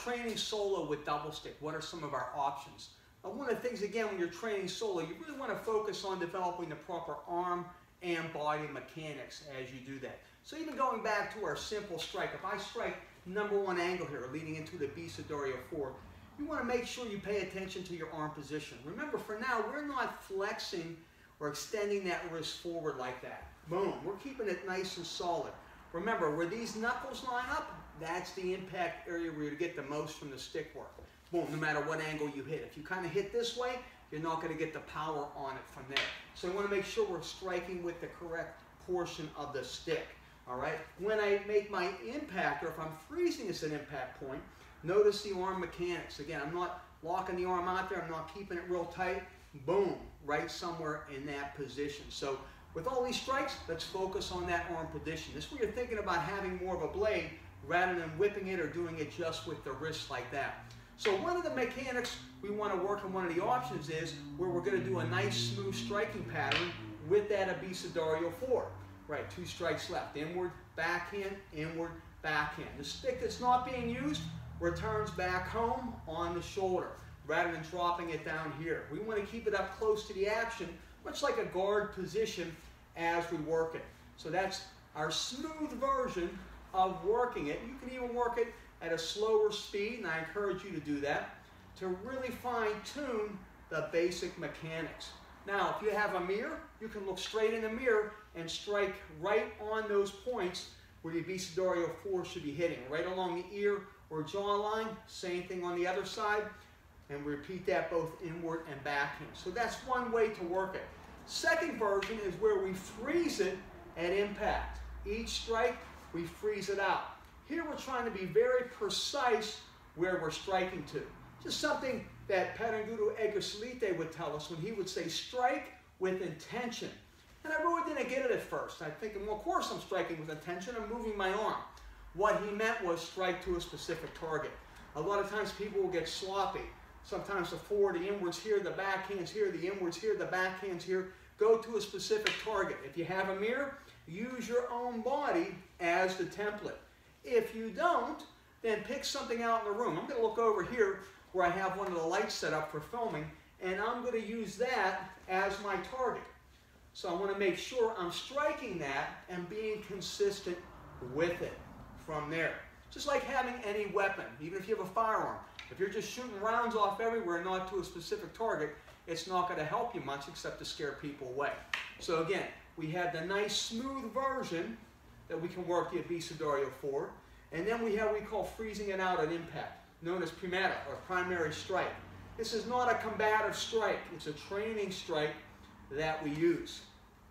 training solo with double stick, what are some of our options? One of the things, again, when you're training solo, you really want to focus on developing the proper arm and body mechanics as you do that. So even going back to our simple strike, if I strike #1 angle here, leading into the Bisudario 4, you want to make sure you pay attention to your arm position. Remember, for now, we're not flexing or extending that wrist forward like that. Boom. We're keeping it nice and solid. Remember, where these knuckles line up, that's the impact area where you get the most from the stick work. Boom, no matter what angle you hit. If you kind of hit this way, you're not going to get the power on it from there. So we want to make sure we're striking with the correct portion of the stick. All right? When I make my impact, or if I'm freezing this at impact point, notice the arm mechanics. Again, I'm not locking the arm out there. I'm not keeping it real tight. Boom, right somewhere in that position. So with all these strikes, let's focus on that arm position. This is where you're thinking about having more of a blade rather than whipping it or doing it just with the wrist like that. So one of the mechanics we want to work on, one of the options is where we're going to do a nice smooth striking pattern with that Bisudario 4. Right, 2 strikes left. Inward, backhand, inward, backhand. The stick that's not being used returns back home on the shoulder rather than dropping it down here. We want to keep it up close to the action, much like a guard position as we work it. So that's our smooth version of working it. You can even work it at a slower speed, and I encourage you to do that, to really fine-tune the basic mechanics. Now, if you have a mirror, you can look straight in the mirror and strike right on those points where your Bisudario 4 should be hitting, right along the ear or jawline. Same thing on the other side, and we repeat that both inward and backhand. So that's one way to work it. Second version is where we freeze it at impact. Each strike, we freeze it out. Here we're trying to be very precise where we're striking to. Just something that Perenguru Egusilite would tell us when he would say, strike with intention. And I really didn't get it at first. I'm thinking, well, of course I'm striking with intention. I'm moving my arm. What he meant was strike to a specific target. A lot of times people will get sloppy. Sometimes the forward, the inwards here, the backhands here, the inwards here, the backhands here. Go to a specific target. If you have a mirror, use your own body as the template. If you don't, then pick something out in the room. I'm going to look over here where I have one of the lights set up for filming, and I'm going to use that as my target. So I want to make sure I'm striking that and being consistent with it from there. Just like having any weapon, even if you have a firearm. If you're just shooting rounds off everywhere, not to a specific target, it's not going to help you much except to scare people away. So again, we have the nice smooth version that we can work the Bisudario 4. And then we have what we call freezing it out at impact, known as primera, or primary strike. This is not a combative strike. It's a training strike that we use.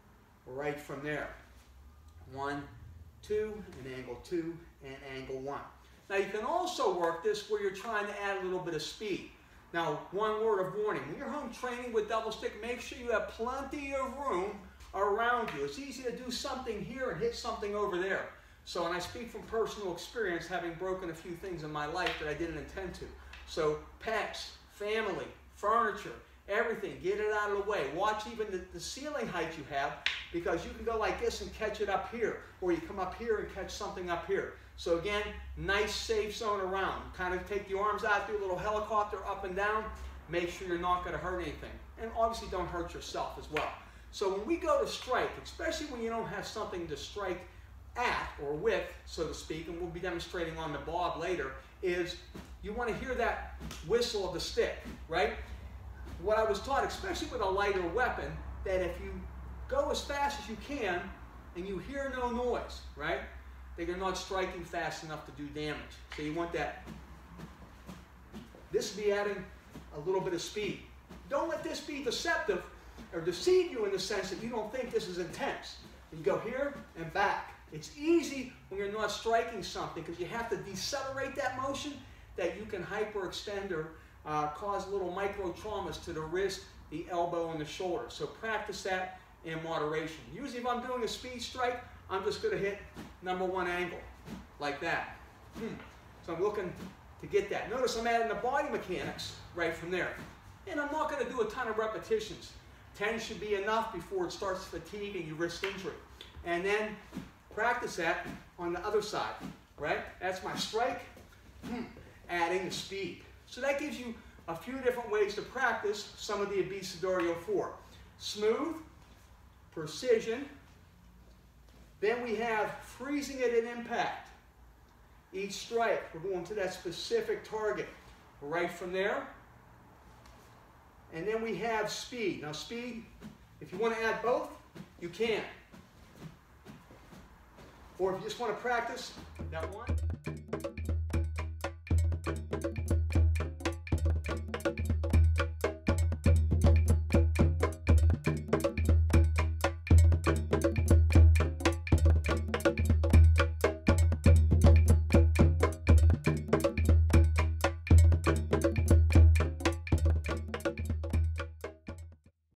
Right from there. 1, 2, and angle 2, and angle 1. Now you can also work this where you're trying to add a little bit of speed. Now, one word of warning. When you're home training with double stick, make sure you have plenty of room around you. It's easy to do something here and hit something over there. So, and I speak from personal experience, having broken a few things in my life that I didn't intend to. So, pets, family, furniture, everything, get it out of the way. Watch even the ceiling height you have, because you can go like this and catch it up here, or you come up here and catch something up here. So again, nice safe zone around. Kind of take the arms out, do a little helicopter up and down. Make sure you're not going to hurt anything. And obviously don't hurt yourself as well. So when we go to strike, especially when you don't have something to strike at or with, so to speak, and we'll be demonstrating on the bob later, is you want to hear that whistle of the stick, right? What I was taught, especially with a lighter weapon, that if you go as fast as you can and you hear no noise, right, that you're not striking fast enough to do damage. So you want that. This will be adding a little bit of speed. Don't let this be deceptive or deceive you in the sense that you don't think this is intense. You go here and back. It's easy when you're not striking something because you have to decelerate that motion that you can hyperextend or cause little micro traumas to the wrist, the elbow, and the shoulder. So practice that in moderation. Usually if I'm doing a speed strike, I'm just going to hit #1 angle, like that. So I'm looking to get that. Notice I'm adding the body mechanics right from there. And I'm not going to do a ton of repetitions. 10 should be enough before it starts fatiguing your wrist injury. And then practice that on the other side, right? That's my strike. adding the speed. So that gives you a few different ways to practice some of the Abecedario 4. Smooth, precision, then we have freezing at an impact. Each strike, we're going to that specific target. Right from there. And then we have speed. Now speed, if you want to add both, you can. Or if you just want to practice that one.